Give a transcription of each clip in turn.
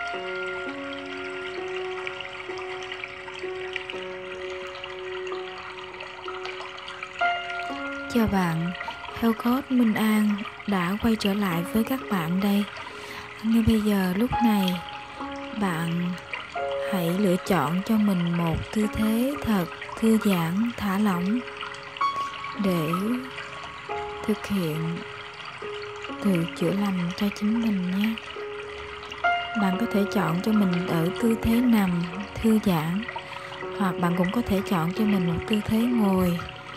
Chào bạn, Helcott Minh An đã quay trở lại với các bạn đây. Ngay bây giờ lúc này, bạn hãy lựa chọn cho mình một tư thế thật thư giãn, thả lỏng để thực hiện tự chữa lành cho chính mình nhé. Bạn có thể chọn cho mình ở tư thế nằm thư giãn, hoặc bạn cũng có thể chọn cho mình một tư thế ngồi.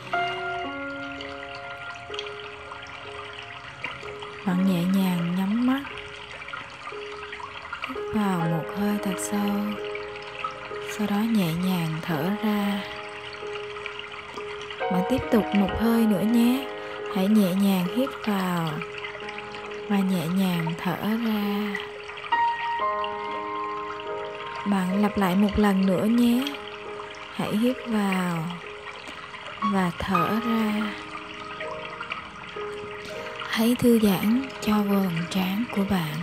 Bạn nhẹ nhàng nhắm mắt, hít vào một hơi thật sâu, sau đó nhẹ nhàng thở ra. Bạn tiếp tục một hơi nữa nhé. Hãy nhẹ nhàng hít vào và nhẹ nhàng thở ra. Bạn lặp lại một lần nữa nhé. Hãy hít vào và thở ra. Hãy thư giãn cho vầng trán của bạn.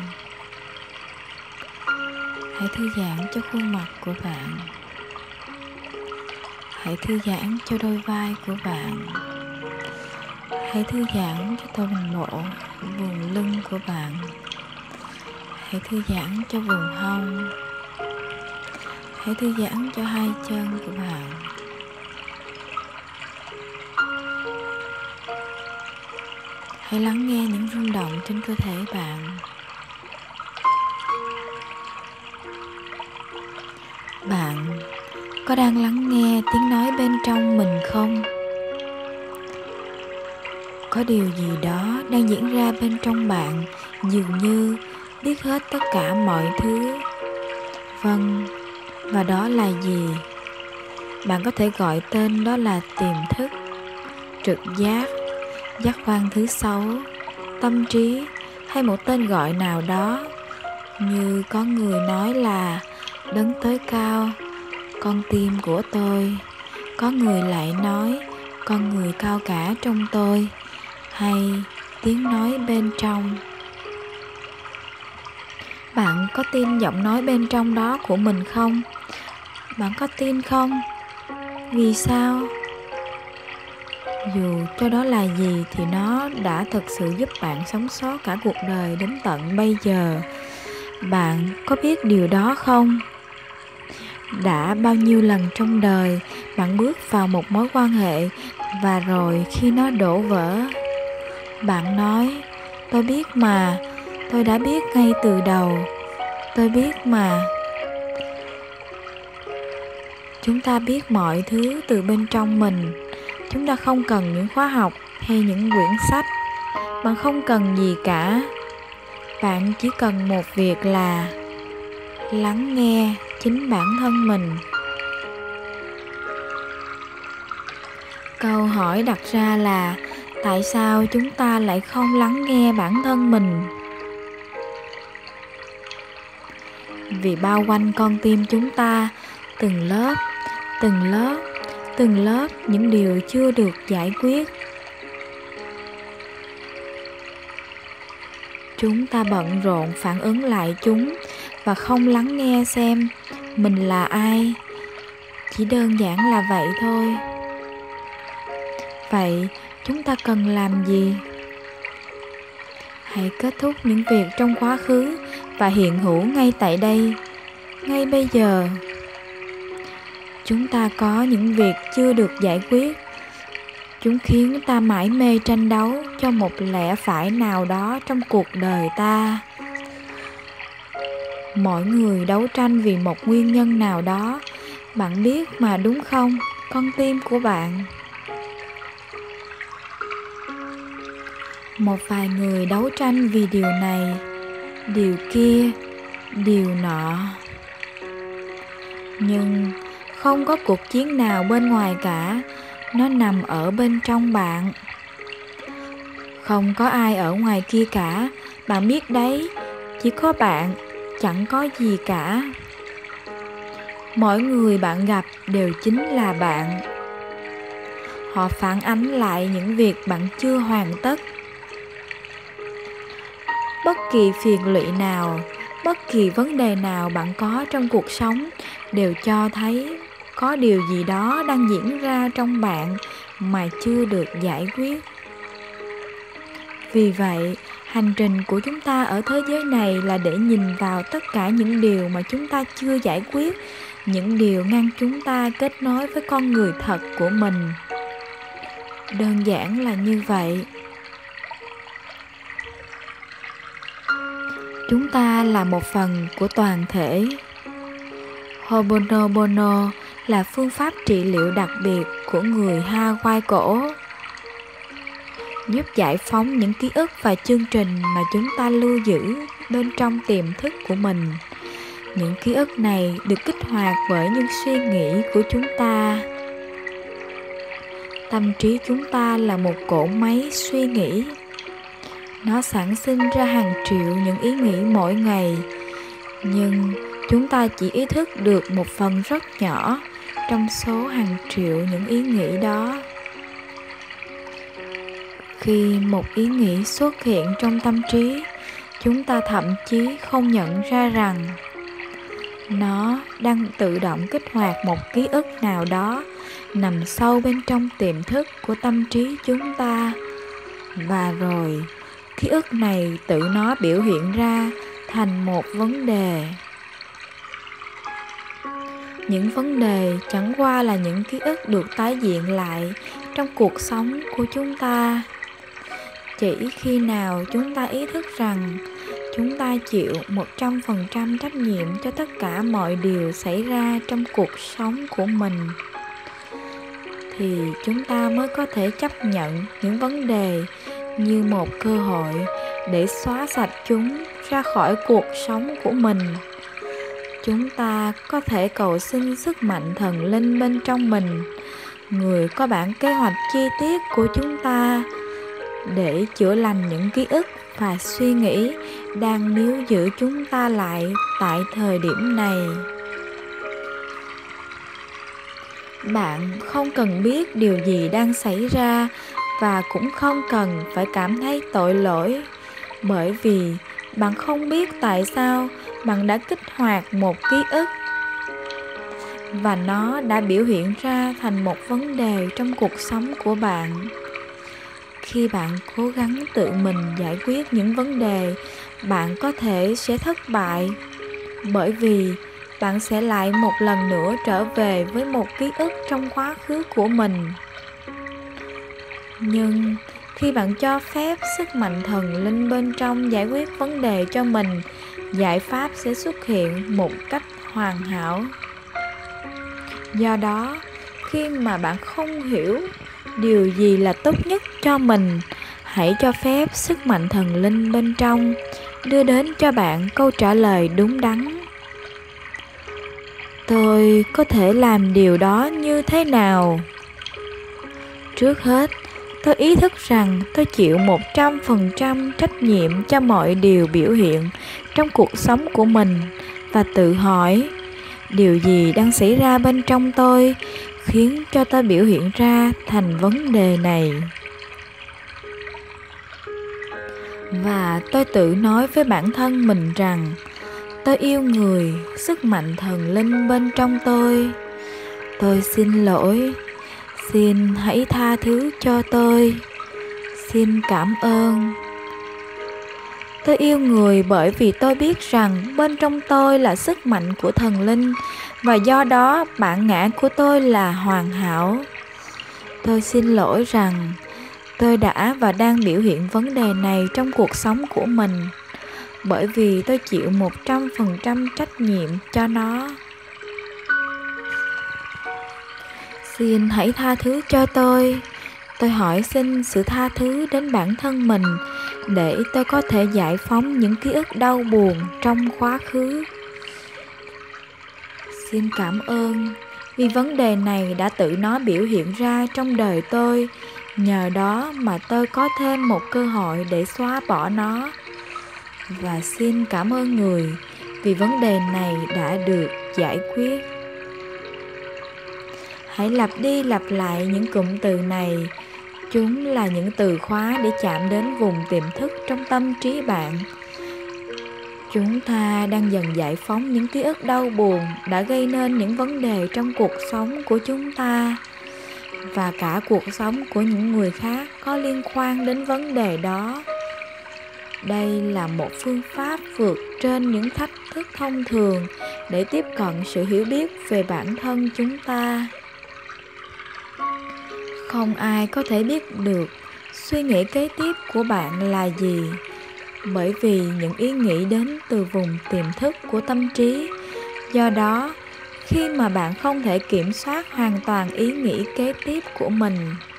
Hãy thư giãn cho khuôn mặt của bạn. Hãy thư giãn cho đôi vai của bạn. Hãy thư giãn cho toàn bộ vùng lưng của bạn. Hãy thư giãn cho vùng hông. Hãy thư giãn cho hai chân của bạn. Hãy lắng nghe những rung động trên cơ thể bạn. Bạn có đang lắng nghe tiếng nói bên trong mình không? Có điều gì đó đang diễn ra bên trong bạn, dường như biết hết tất cả mọi thứ. Vâng, và đó là gì? Bạn có thể gọi tên đó là tiềm thức, trực giác, giác quan thứ 6, tâm trí, hay một tên gọi nào đó. Như có người nói là đấng tối cao, con tim của tôi. Có người lại nói con người cao cả trong tôi, hay tiếng nói bên trong. Bạn có tin giọng nói bên trong đó của mình không? Bạn có tin không? Vì sao? Dù cho đó là gì thì nó đã thực sự giúp bạn sống sót cả cuộc đời đến tận bây giờ. Bạn có biết điều đó không? Đã bao nhiêu lần trong đời bạn bước vào một mối quan hệ, và rồi khi nó đổ vỡ, bạn nói: tôi biết mà, tôi đã biết ngay từ đầu, tôi biết mà. Chúng ta biết mọi thứ từ bên trong mình. Chúng ta không cần những khóa học hay những quyển sách. Bạn không cần gì cả. Bạn chỉ cần một việc là lắng nghe chính bản thân mình. Câu hỏi đặt ra là tại sao chúng ta lại không lắng nghe bản thân mình? Vì bao quanh con tim chúng ta, từng lớp, từng lớp, từng lớp những điều chưa được giải quyết. Chúng ta bận rộn phản ứng lại chúng và không lắng nghe xem mình là ai. Chỉ đơn giản là vậy thôi. Vậy chúng ta cần làm gì? Hãy kết thúc những việc trong quá khứ và hiện hữu ngay tại đây, ngay bây giờ. Chúng ta có những việc chưa được giải quyết. Chúng khiến ta mải mê tranh đấu cho một lẽ phải nào đó trong cuộc đời ta. Mỗi người đấu tranh vì một nguyên nhân nào đó. Bạn biết mà, đúng không, con tim của bạn? Một vài người đấu tranh vì điều này, điều kia, điều nọ. Nhưng không có cuộc chiến nào bên ngoài cả. Nó nằm ở bên trong bạn. Không có ai ở ngoài kia cả. Bạn biết đấy, chỉ có bạn, chẳng có gì cả. Mỗi người bạn gặp đều chính là bạn. Họ phản ánh lại những việc bạn chưa hoàn tất. Bất kỳ phiền lụy nào, Bất kỳ vấn đề nào bạn có trong cuộc sống đều cho thấy có điều gì đó đang diễn ra trong bạn mà chưa được giải quyết. Vì vậy, hành trình của chúng ta ở thế giới này là để nhìn vào tất cả những điều mà chúng ta chưa giải quyết, những điều ngăn chúng ta kết nối với con người thật của mình. Đơn giản là như vậy. Chúng ta là một phần của toàn thể. Ho'oponopono là phương pháp trị liệu đặc biệt của người Hawaii cổ, giúp giải phóng những ký ức và chương trình mà chúng ta lưu giữ bên trong tiềm thức của mình. Những ký ức này được kích hoạt bởi những suy nghĩ của chúng ta. Tâm trí chúng ta là một cỗ máy suy nghĩ. Nó sản sinh ra hàng triệu những ý nghĩ mỗi ngày, nhưng chúng ta chỉ ý thức được một phần rất nhỏ trong số hàng triệu những ý nghĩ đó. Khi một ý nghĩ xuất hiện trong tâm trí, chúng ta thậm chí không nhận ra rằng nó đang tự động kích hoạt một ký ức nào đó nằm sâu bên trong tiềm thức của tâm trí chúng ta. Và rồi, ký ức này tự nó biểu hiện ra thành một vấn đề. Những vấn đề chẳng qua là những ký ức được tái hiện lại trong cuộc sống của chúng ta. Chỉ khi nào chúng ta ý thức rằng chúng ta chịu 100% trách nhiệm cho tất cả mọi điều xảy ra trong cuộc sống của mình, thì chúng ta mới có thể chấp nhận những vấn đề như một cơ hội để xóa sạch chúng ra khỏi cuộc sống của mình. Chúng ta có thể cầu xin sức mạnh thần linh bên trong mình, người có bản kế hoạch chi tiết của chúng ta, để chữa lành những ký ức và suy nghĩ đang níu giữ chúng ta lại tại thời điểm này. Bạn không cần biết điều gì đang xảy ra và cũng không cần phải cảm thấy tội lỗi, bởi vì bạn không biết tại sao bạn đã kích hoạt một ký ức và nó đã biểu hiện ra thành một vấn đề trong cuộc sống của bạn. Khi bạn cố gắng tự mình giải quyết những vấn đề, bạn có thể sẽ thất bại, bởi vì bạn sẽ lại một lần nữa trở về với một ký ức trong quá khứ của mình. Nhưng khi bạn cho phép sức mạnh thần linh bên trong giải quyết vấn đề cho mình, giải pháp sẽ xuất hiện một cách hoàn hảo. Do đó, khi mà bạn không hiểu điều gì là tốt nhất cho mình, hãy cho phép sức mạnh thần linh bên trong đưa đến cho bạn câu trả lời đúng đắn. Tôi có thể làm điều đó như thế nào? Trước hết, tôi ý thức rằng tôi chịu 100% trách nhiệm cho mọi điều biểu hiện trong cuộc sống của mình và tự hỏi, điều gì đang xảy ra bên trong tôi khiến cho tôi biểu hiện ra thành vấn đề này? Và tôi tự nói với bản thân mình rằng tôi yêu người, sức mạnh thần linh bên trong tôi. Tôi xin lỗi, xin hãy tha thứ cho tôi. Xin cảm ơn. Tôi yêu người bởi vì tôi biết rằng bên trong tôi là sức mạnh của thần linh, và do đó bản ngã của tôi là hoàn hảo. Tôi xin lỗi rằng tôi đã và đang biểu hiện vấn đề này trong cuộc sống của mình, bởi vì tôi chịu 100% trách nhiệm cho nó. Xin hãy tha thứ cho tôi. Tôi hỏi xin sự tha thứ đến bản thân mình để tôi có thể giải phóng những ký ức đau buồn trong quá khứ. Xin cảm ơn vì vấn đề này đã tự nó biểu hiện ra trong đời tôi. Nhờ đó mà tôi có thêm một cơ hội để xóa bỏ nó. Và xin cảm ơn người vì vấn đề này đã được giải quyết. Hãy lặp đi lặp lại những cụm từ này. Chúng là những từ khóa để chạm đến vùng tiềm thức trong tâm trí bạn. Chúng ta đang dần giải phóng những ký ức đau buồn đã gây nên những vấn đề trong cuộc sống của chúng ta và cả cuộc sống của những người khác có liên quan đến vấn đề đó. Đây là một phương pháp vượt trên những thách thức thông thường để tiếp cận sự hiểu biết về bản thân chúng ta. Không ai có thể biết được suy nghĩ kế tiếp của bạn là gì, bởi vì những ý nghĩ đến từ vùng tiềm thức của tâm trí. Do đó, khi mà bạn không thể kiểm soát hoàn toàn ý nghĩ kế tiếp của mình,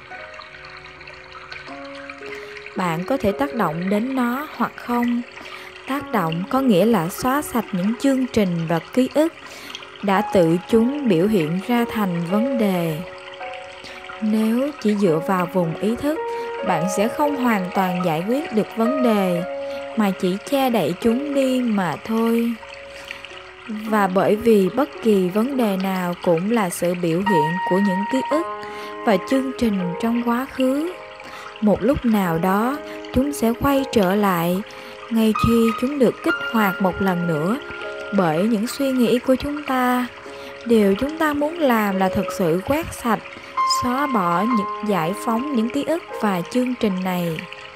bạn có thể tác động đến nó hoặc không. Tác động có nghĩa là xóa sạch những chương trình và ký ức đã tự chúng biểu hiện ra thành vấn đề. Nếu chỉ dựa vào vùng ý thức, bạn sẽ không hoàn toàn giải quyết được vấn đề, mà chỉ che đậy chúng đi mà thôi. Và bởi vì bất kỳ vấn đề nào cũng là sự biểu hiện của những ký ức và chương trình trong quá khứ, một lúc nào đó chúng sẽ quay trở lại ngay khi chúng được kích hoạt một lần nữa bởi những suy nghĩ của chúng ta. Điều chúng ta muốn làm là thực sự quét sạch, xóa bỏ, giải phóng những ký ức và chương trình này.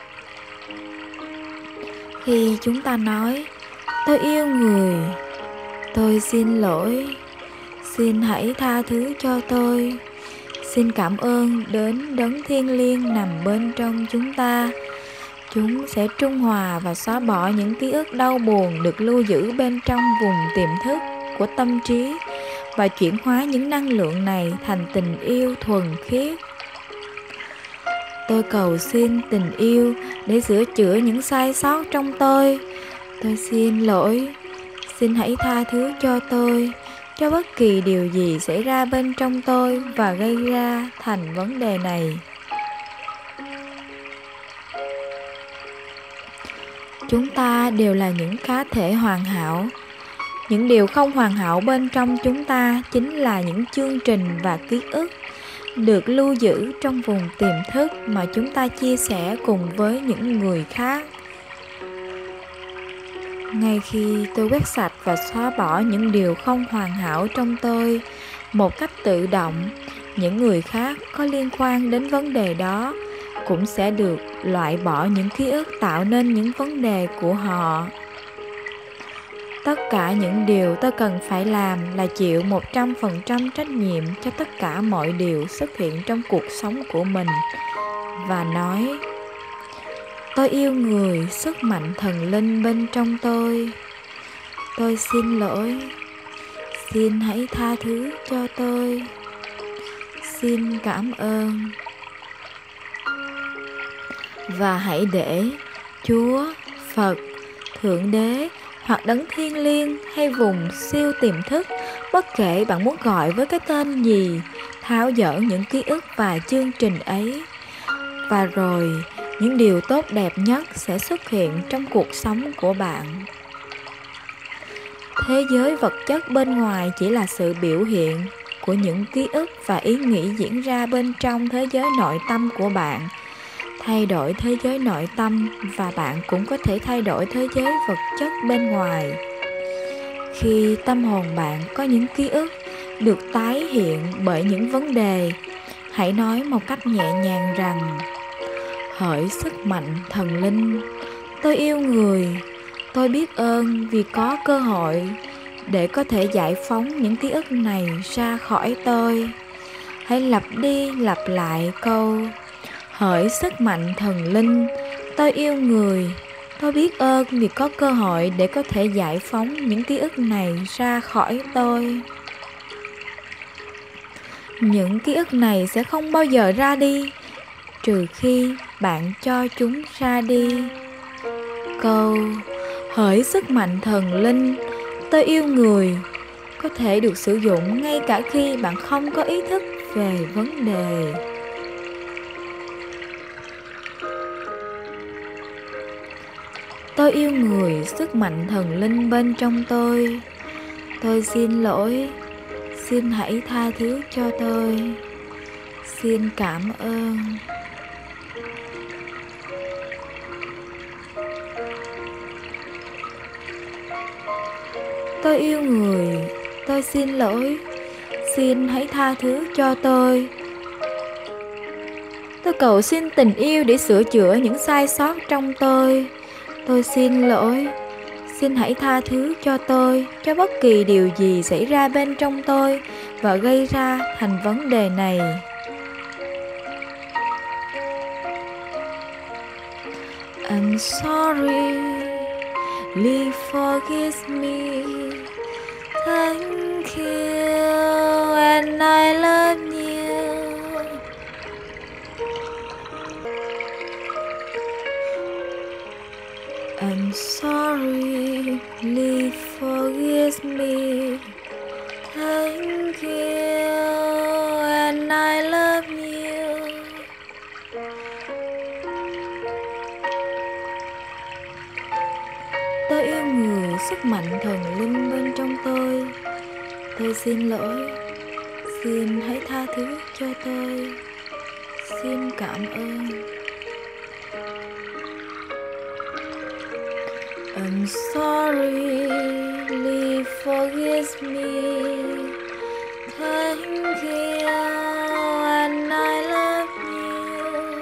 Khi chúng ta nói, tôi yêu người, tôi xin lỗi, xin hãy tha thứ cho tôi, xin cảm ơn đến đấng thiêng liêng nằm bên trong chúng sẽ trung hòa và xóa bỏ những ký ức đau buồn được lưu giữ bên trong vùng tiềm thức của tâm trí và chuyển hóa những năng lượng này thành tình yêu thuần khiết. Tôi cầu xin tình yêu để sửa chữa những sai sót trong tôi. Tôi xin lỗi, xin hãy tha thứ cho tôi, cho bất kỳ điều gì xảy ra bên trong tôi và gây ra thành vấn đề này. Chúng ta đều là những cá thể hoàn hảo. Những điều không hoàn hảo bên trong chúng ta chính là những chương trình và ký ức được lưu giữ trong vùng tiềm thức mà chúng ta chia sẻ cùng với những người khác. Ngay khi tôi quét sạch và xóa bỏ những điều không hoàn hảo trong tôi một cách tự động, những người khác có liên quan đến vấn đề đó cũng sẽ được loại bỏ những ký ức tạo nên những vấn đề của họ. Tất cả những điều tôi cần phải làm là chịu 100% trách nhiệm cho tất cả mọi điều xuất hiện trong cuộc sống của mình và nói, tôi yêu người, sức mạnh thần linh bên trong tôi. Tôi xin lỗi, xin hãy tha thứ cho tôi. Xin cảm ơn. Và hãy để Chúa, Phật, Thượng Đế hoặc đấng thiêng liêng hay vùng siêu tiềm thức, bất kể bạn muốn gọi với cái tên gì, tháo dỡ những ký ức và chương trình ấy. Và rồi, những điều tốt đẹp nhất sẽ xuất hiện trong cuộc sống của bạn. Thế giới vật chất bên ngoài chỉ là sự biểu hiện của những ký ức và ý nghĩ diễn ra bên trong thế giới nội tâm của bạn. Thay đổi thế giới nội tâm và bạn cũng có thể thay đổi thế giới vật chất bên ngoài. Khi tâm hồn bạn có những ký ức được tái hiện bởi những vấn đề, hãy nói một cách nhẹ nhàng rằng, hỡi sức mạnh thần linh, tôi yêu người, tôi biết ơn vì có cơ hội để có thể giải phóng những ký ức này ra khỏi tôi. Hãy lặp đi lặp lại câu, hỡi sức mạnh thần linh, tôi yêu người, tôi biết ơn vì có cơ hội để có thể giải phóng những ký ức này ra khỏi tôi. Những ký ức này sẽ không bao giờ ra đi, trừ khi bạn cho chúng ra đi. Câu, hỡi sức mạnh thần linh, tôi yêu người, có thể được sử dụng ngay cả khi bạn không có ý thức về vấn đề. Tôi yêu người, sức mạnh thần linh bên trong tôi. Tôi xin lỗi, xin hãy tha thứ cho tôi. Xin cảm ơn. Tôi yêu người, tôi xin lỗi, xin hãy tha thứ cho tôi. Tôi cầu xin tình yêu để sửa chữa những sai sót trong tôi. Tôi xin lỗi, xin hãy tha thứ cho tôi, cho bất kỳ điều gì xảy ra bên trong tôi và gây ra thành vấn đề này. I'm sorry, please forgive me. Thank you and I love you. I'm sorry, please forgive me. Thank you and I love you. Tôi yêu người, sức mạnh thần linh bên trong tôi. Tôi xin lỗi, xin hãy tha thứ cho tôi. Xin cảm ơn. I'm sorry, please forgive me. Thank you and I love you.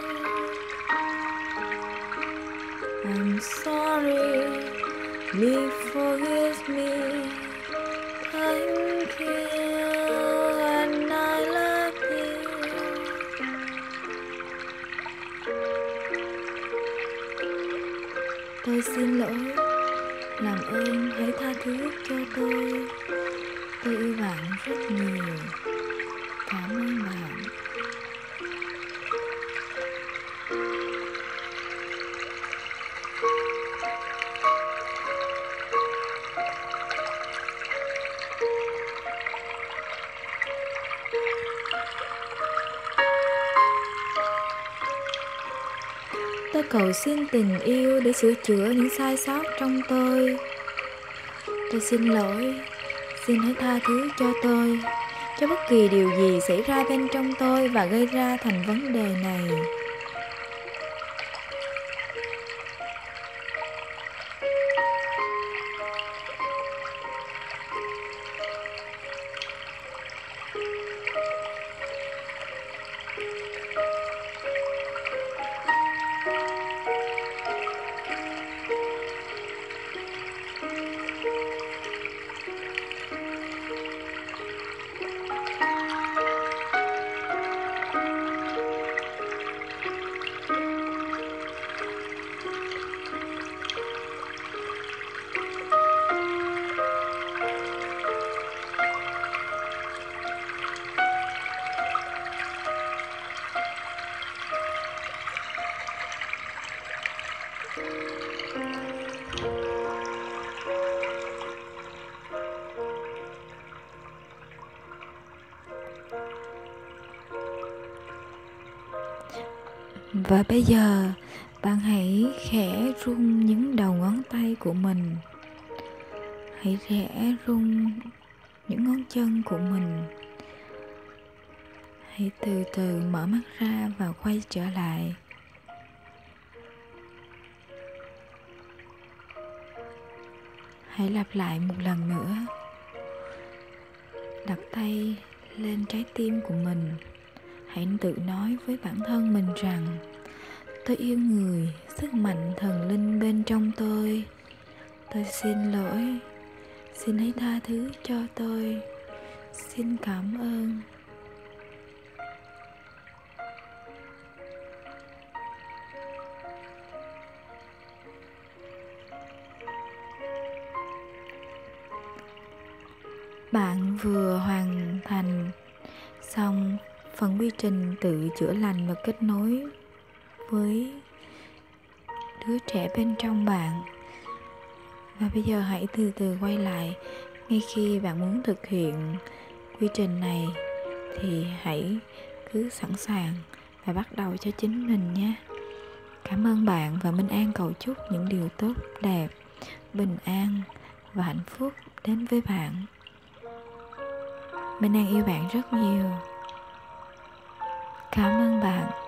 I'm sorry, please forgive me. Thank you and I love you. Tôi xin lỗi, làm ơn hãy tha thứ cho tôi. Tôi yêu bạn rất nhiều. Cảm ơn bạn. Tôi cầu xin tình yêu để sửa chữa những sai sót trong tôi. Tôi xin lỗi, xin hãy tha thứ cho tôi, cho bất kỳ điều gì xảy ra bên trong tôi và gây ra thành vấn đề này. Và bây giờ bạn hãy khẽ rung những đầu ngón tay của mình. Hãy khẽ rung những ngón chân của mình. Hãy từ từ mở mắt ra và quay trở lại. Hãy lặp lại một lần nữa. Đặt tay lên trái tim của mình. Hãy tự nói với bản thân mình rằng: tôi yêu người, sức mạnh thần linh bên trong tôi. Tôi xin lỗi, xin hãy tha thứ cho tôi. Xin cảm ơn. Bạn vừa hoàn thành xong phần quy trình tự chữa lành và kết nối với đứa trẻ bên trong bạn. Và bây giờ hãy từ từ quay lại. Ngay khi bạn muốn thực hiện quy trình này thì hãy cứ sẵn sàng và bắt đầu cho chính mình nhé. Cảm ơn bạn và Minh An cầu chúc những điều tốt đẹp, bình an và hạnh phúc đến với bạn. Minh An yêu bạn rất nhiều. Cảm ơn bạn.